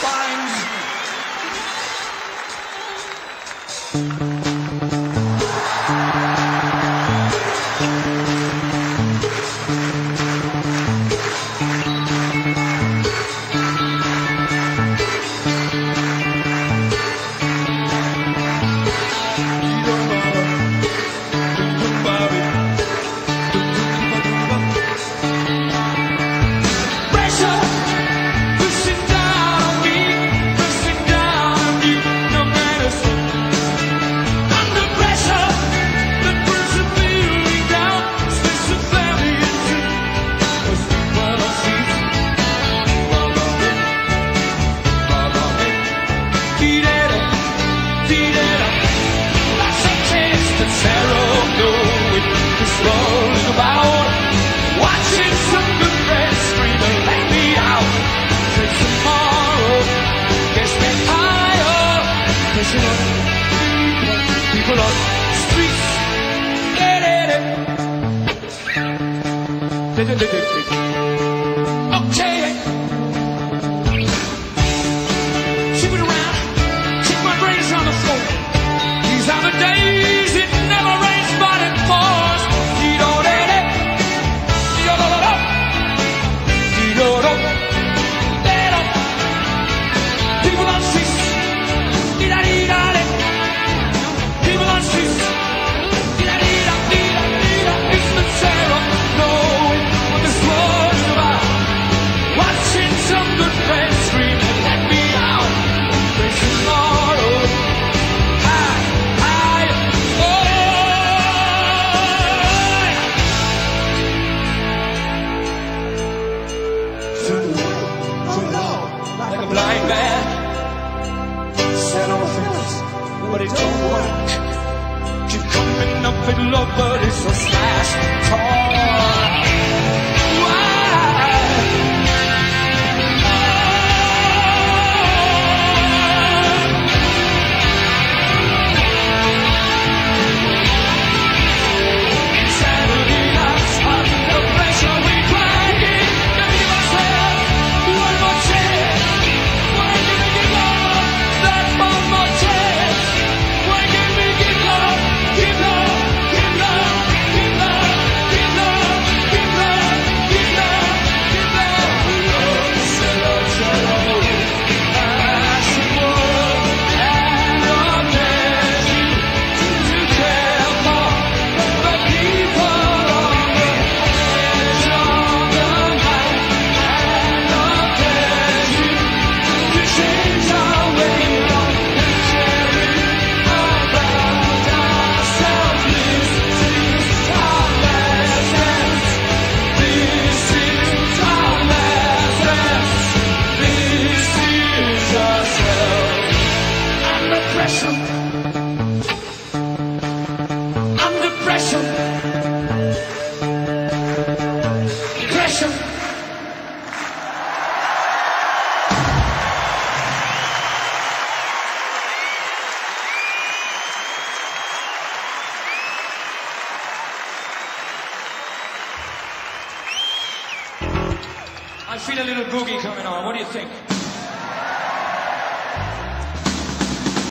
People on streets, okay. Keep it around, keep my brains on the floor. These are the days it never rains, but it pours. People on streets, people on streets, it's the terror, knowing what this war's about. Watching some good friends scream and let me out. There's tomorrow, like a blind man, set on things, but it don't work. Keep coming up with love, but it's a smash talk. Insanity, that's under pressure we grind it. Give ourselves one more chance. Why did we give up? That's one more chance. Why did we give up? Give love, give love, give love, give love, give love, give love, give love. Love, shalom, as it was, and love dares you to care for the people on the edge of the night. And love dares you to change our way of caring about ourselves. This is our last dance. This is our last dance. This is ourselves. Under pressure. Under pressure. Pressure. I feel a little boogie coming on. What do you think?